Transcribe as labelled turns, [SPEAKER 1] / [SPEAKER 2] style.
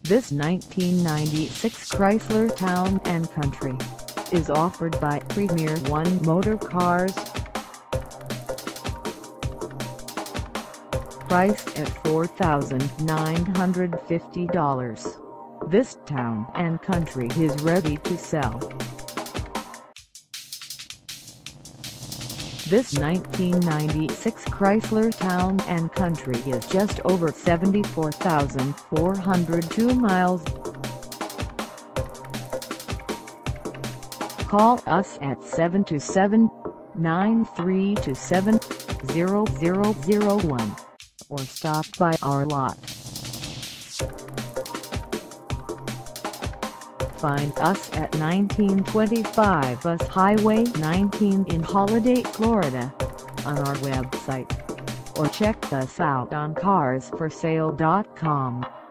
[SPEAKER 1] This 1996 Chrysler Town and Country is offered by Premier One Motor Cars. Priced at $4,950, this Town and Country is ready to sell. This 1996 Chrysler Town and Country is just over 74,402 miles. Call us at 727-932-7001 or stop by our lot. Find us at 1925 Us Highway 19 in Holiday, Florida, on our website, or check us out on carsforsale.com.